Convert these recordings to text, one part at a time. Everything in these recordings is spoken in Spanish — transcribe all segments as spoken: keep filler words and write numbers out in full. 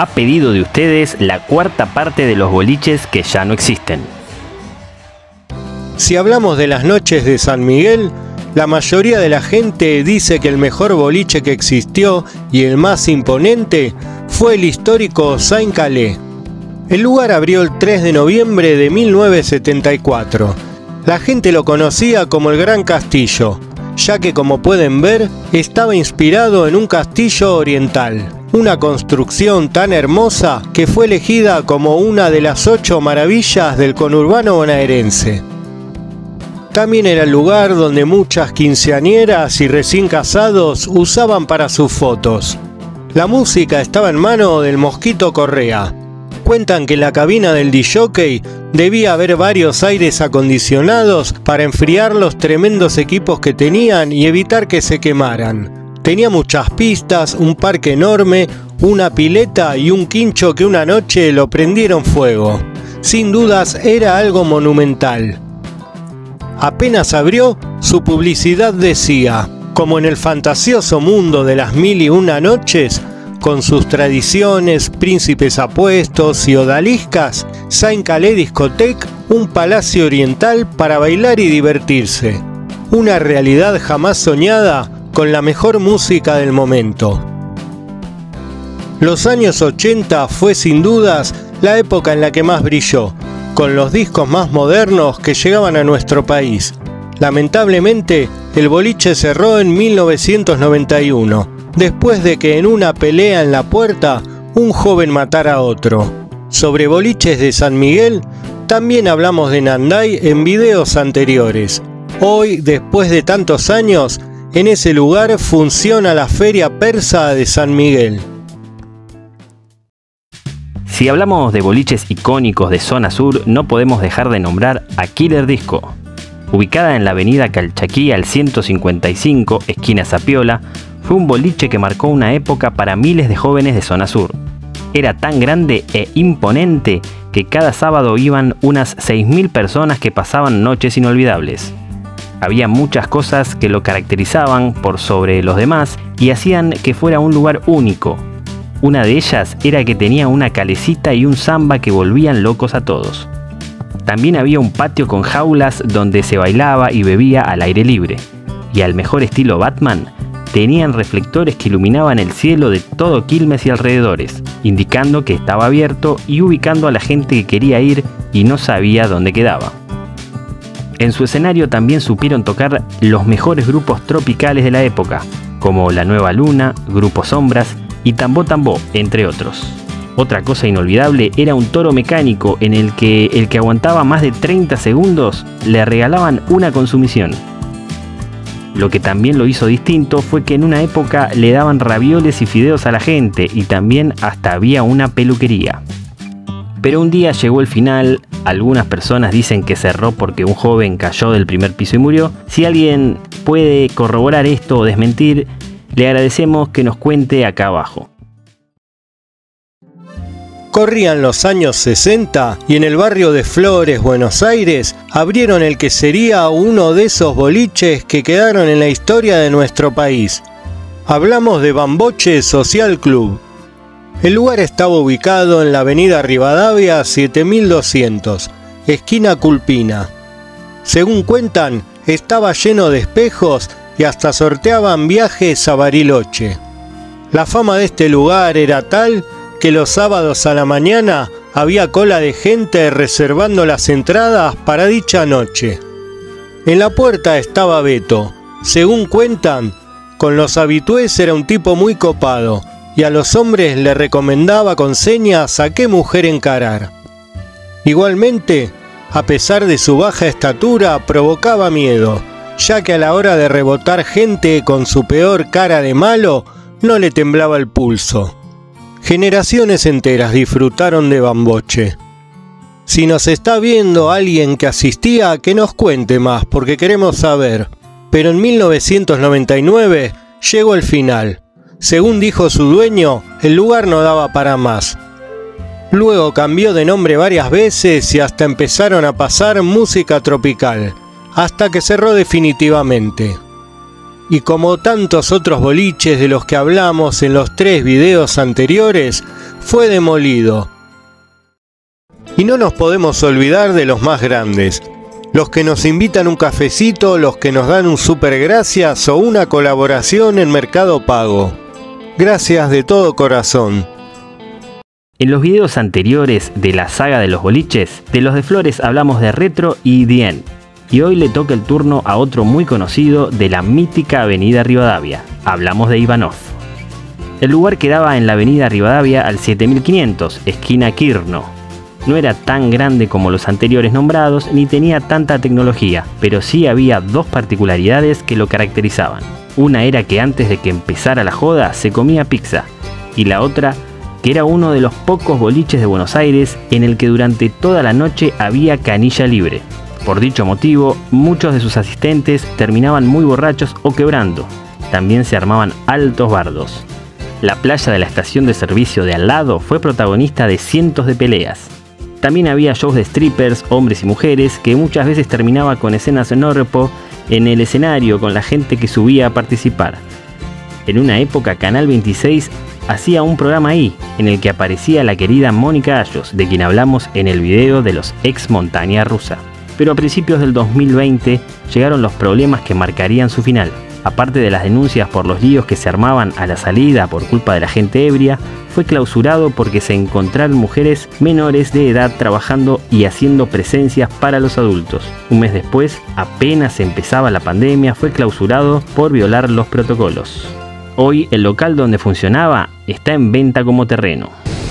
ha pedido de ustedes la cuarta parte de los boliches que ya no existen. Si hablamos de las noches de San Miguel, la mayoría de la gente dice que el mejor boliche que existió y el más imponente fue el histórico Saint Calais. El lugar abrió el tres de noviembre de mil novecientos setenta y cuatro. La gente lo conocía como el Gran Castillo, ya que, como pueden ver, estaba inspirado en un castillo oriental, una construcción tan hermosa que fue elegida como una de las ocho maravillas del conurbano bonaerense. También era el lugar donde muchas quinceañeras y recién casados usaban para sus fotos. La música estaba en mano del Mosquito Correa. Cuentan que en la cabina del disc-jockey debía haber varios aires acondicionados para enfriar los tremendos equipos que tenían y evitar que se quemaran. Tenía muchas pistas, un parque enorme, una pileta y un quincho que una noche lo prendieron fuego. Sin dudas era algo monumental. Apenas abrió, su publicidad decía: como en el fantasioso mundo de las mil y una noches, con sus tradiciones, príncipes apuestos y odaliscas, Saint Calais Discothèque, un palacio oriental para bailar y divertirse. Una realidad jamás soñada con la mejor música del momento. Los años ochenta fue sin dudas la época en la que más brilló, con los discos más modernos que llegaban a nuestro país. Lamentablemente, el boliche cerró en mil novecientos noventa y uno, después de que en una pelea en la puerta un joven matara a otro. Sobre boliches de San Miguel, también hablamos de Nanday en videos anteriores. Hoy, después de tantos años, en ese lugar funciona la Feria Persa de San Miguel. Si hablamos de boliches icónicos de zona sur, no podemos dejar de nombrar a Killer Disco. Ubicada en la avenida Calchaquí al ciento cincuenta y cinco, esquina Zapiola, fue un boliche que marcó una época para miles de jóvenes de zona sur. Era tan grande e imponente que cada sábado iban unas seis mil personas que pasaban noches inolvidables. Había muchas cosas que lo caracterizaban por sobre los demás y hacían que fuera un lugar único. Una de ellas era que tenía una calecita y un samba que volvían locos a todos. También había un patio con jaulas donde se bailaba y bebía al aire libre. Y al mejor estilo Batman, tenían reflectores que iluminaban el cielo de todo Quilmes y alrededores, indicando que estaba abierto y ubicando a la gente que quería ir y no sabía dónde quedaba. En su escenario también supieron tocar los mejores grupos tropicales de la época, como La Nueva Luna, Grupo Sombras y Tambó Tambó, entre otros. Otra cosa inolvidable era un toro mecánico en el que el que aguantaba más de treinta segundos le regalaban una consumición. Lo que también lo hizo distinto fue que en una época le daban ravioles y fideos a la gente y también hasta había una peluquería. Pero un día llegó el final, algunas personas dicen que cerró porque un joven cayó del primer piso y murió. Si alguien puede corroborar esto o desmentir, le agradecemos que nos cuente acá abajo. Corrían los años sesenta y en el barrio de Flores, Buenos Aires, abrieron el que sería uno de esos boliches que quedaron en la historia de nuestro país. Hablamos de Bamboche Social Club. El lugar estaba ubicado en la avenida Rivadavia siete mil doscientos, esquina Culpina. Según cuentan, estaba lleno de espejos y hasta sorteaban viajes a Bariloche. La fama de este lugar era tal que los sábados a la mañana había cola de gente reservando las entradas para dicha noche. En la puerta estaba Beto. Según cuentan, con los habitués era un tipo muy copado y a los hombres le recomendaba con señas a qué mujer encarar. Igualmente, a pesar de su baja estatura, provocaba miedo, ya que a la hora de rebotar gente con su peor cara de malo, no le temblaba el pulso. Generaciones enteras disfrutaron de Bamboche. Si nos está viendo alguien que asistía, que nos cuente más, porque queremos saber. Pero en mil novecientos noventa y nueve llegó el final. Según dijo su dueño, el lugar no daba para más. Luego cambió de nombre varias veces y hasta empezaron a pasar música tropical, hasta que cerró definitivamente. y como tantos otros boliches de los que hablamos en los tres videos anteriores, fue demolido. Y no nos podemos olvidar de los más grandes, los que nos invitan un cafecito, los que nos dan un super gracias o una colaboración en Mercado Pago. Gracias de todo corazón. En los videos anteriores de la saga de los boliches, de los de Flores hablamos de Retro y The End. Y hoy le toca el turno a otro muy conocido de la mítica Avenida Rivadavia. Hablamos de Ivanov. El lugar quedaba en la Avenida Rivadavia al siete mil quinientos, esquina Quirno. No era tan grande como los anteriores nombrados ni tenía tanta tecnología, pero sí había dos particularidades que lo caracterizaban. Una era que antes de que empezara la joda se comía pizza, y la otra que era uno de los pocos boliches de Buenos Aires en el que durante toda la noche había canilla libre. Por dicho motivo, muchos de sus asistentes terminaban muy borrachos o quebrando. También se armaban altos bardos. La playa de la estación de servicio de al lado fue protagonista de cientos de peleas. También había shows de strippers, hombres y mujeres, que muchas veces terminaba con escenas en orpo en el escenario con la gente que subía a participar. En una época Canal veintiséis hacía un programa ahí, en el que aparecía la querida Mónica Ayos, de quien hablamos en el video de los ex Montaña Rusa. Pero a principios del dos mil veinte llegaron los problemas que marcarían su final. Aparte de las denuncias por los líos que se armaban a la salida por culpa de la gente ebria, fue clausurado porque se encontraron mujeres menores de edad trabajando y haciendo presencias para los adultos. Un mes después, apenas empezaba la pandemia, fue clausurado por violar los protocolos. Hoy el local donde funcionaba está en venta como terreno.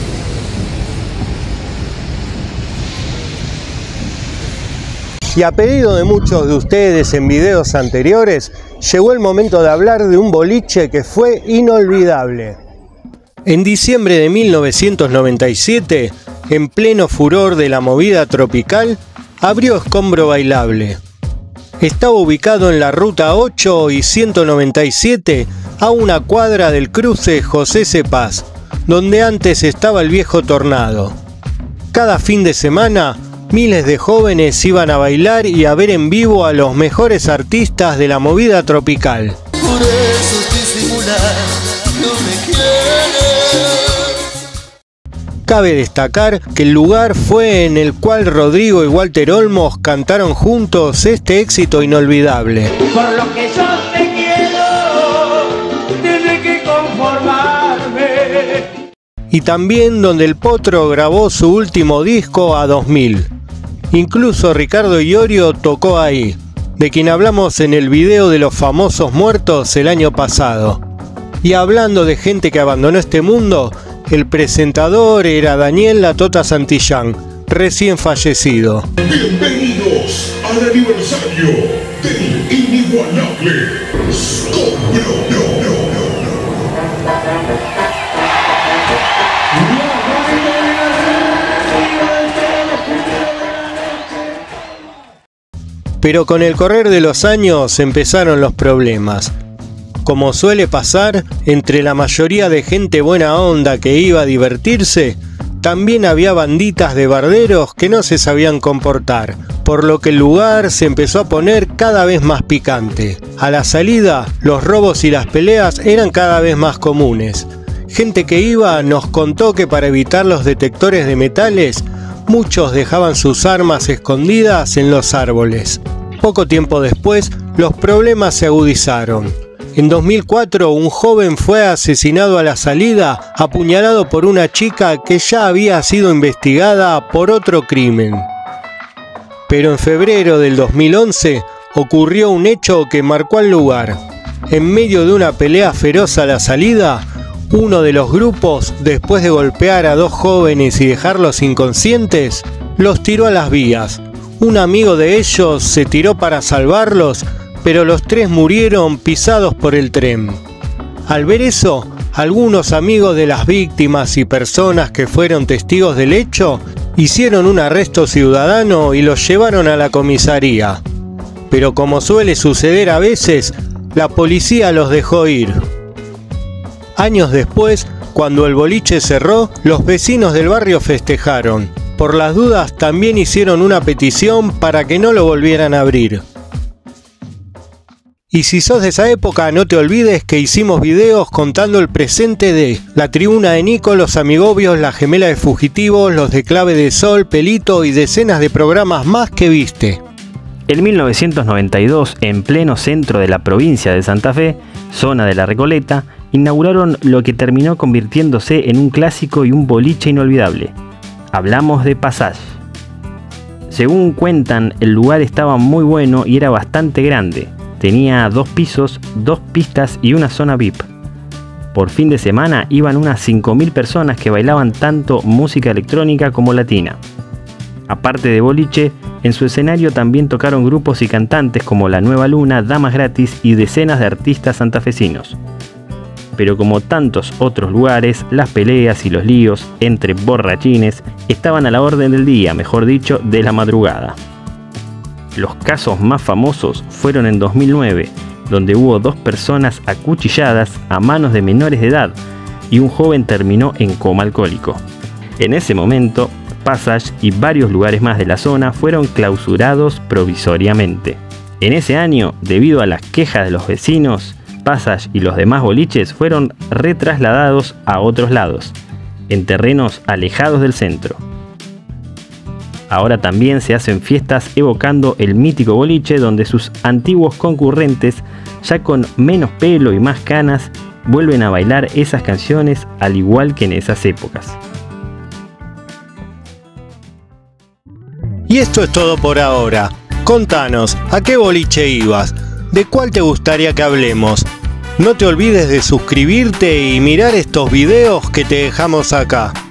Y a pedido de muchos de ustedes en videos anteriores, llegó el momento de hablar de un boliche que fue inolvidable. En diciembre de mil novecientos noventa y siete, en pleno furor de la movida tropical, abrió Escombro Bailable. Estaba ubicado en la ruta ocho y ciento noventa y siete, a una cuadra del cruce José Cepaz, donde antes estaba el viejo Tornado. Cada fin de semana, miles de jóvenes iban a bailar y a ver en vivo a los mejores artistas de la movida tropical. Por eso disimular, no me quieres. Cabe destacar que el lugar fue en el cual Rodrigo y Walter Olmos cantaron juntos este éxito inolvidable. Por lo que yo te quiero, tendré que conformarme. Y también donde el Potro grabó su último disco A dos mil. Incluso Ricardo Iorio tocó ahí, de quien hablamos en el video de los famosos muertos el año pasado. Y hablando de gente que abandonó este mundo, el presentador era Daniel La Tota Santillán, recién fallecido. Bienvenidos al aniversario del inigualable Escombro. Pero con el correr de los años empezaron los problemas. Como suele pasar, entre la mayoría de gente buena onda que iba a divertirse, también había banditas de barderos que no se sabían comportar, por lo que el lugar se empezó a poner cada vez más picante. A la salida, los robos y las peleas eran cada vez más comunes. Gente que iba nos contó que para evitar los detectores de metales, muchos dejaban sus armas escondidas en los árboles. Poco tiempo después, los problemas se agudizaron. En dos mil cuatro, un joven fue asesinado a la salida, apuñalado por una chica que ya había sido investigada por otro crimen. Pero en febrero del dos mil once, ocurrió un hecho que marcó al lugar. En medio de una pelea feroz a la salida, uno de los grupos, después de golpear a dos jóvenes y dejarlos inconscientes, los tiró a las vías. Un amigo de ellos se tiró para salvarlos, pero los tres murieron pisados por el tren. Al ver eso, algunos amigos de las víctimas y personas que fueron testigos del hecho hicieron un arresto ciudadano y los llevaron a la comisaría. Pero como suele suceder a veces, la policía los dejó ir. Años después, cuando el boliche cerró, los vecinos del barrio festejaron. Por las dudas también hicieron una petición para que no lo volvieran a abrir. Y si sos de esa época, no te olvides que hicimos videos contando el presente de La Tribuna de Nico, Los Amigobios, La Gemela de Fugitivos, Los de Clave de Sol, Pelito y decenas de programas más que viste. En mil novecientos noventa y dos, en pleno centro de la provincia de Santa Fe, zona de La Recoleta, inauguraron lo que terminó convirtiéndose en un clásico y un boliche inolvidable. Hablamos de Passage. Según cuentan, el lugar estaba muy bueno y era bastante grande. Tenía dos pisos, dos pistas y una zona V I P. Por fin de semana iban unas cinco mil personas que bailaban tanto música electrónica como latina. Aparte de boliche, en su escenario también tocaron grupos y cantantes como La Nueva Luna, Damas Gratis y decenas de artistas santafesinos. Pero como tantos otros lugares, las peleas y los líos entre borrachines estaban a la orden del día, mejor dicho, de la madrugada. Los casos más famosos fueron en dos mil nueve, donde hubo dos personas acuchilladas a manos de menores de edad y un joven terminó en coma alcohólico. En ese momento, Passage y varios lugares más de la zona fueron clausurados provisoriamente. En ese año, debido a las quejas de los vecinos, Passage y los demás boliches fueron retrasladados a otros lados, en terrenos alejados del centro. Ahora también se hacen fiestas evocando el mítico boliche donde sus antiguos concurrentes, ya con menos pelo y más canas, vuelven a bailar esas canciones al igual que en esas épocas. Y esto es todo por ahora. Contanos, ¿a qué boliche ibas? ¿De cuál te gustaría que hablemos? No te olvides de suscribirte y mirar estos videos que te dejamos acá.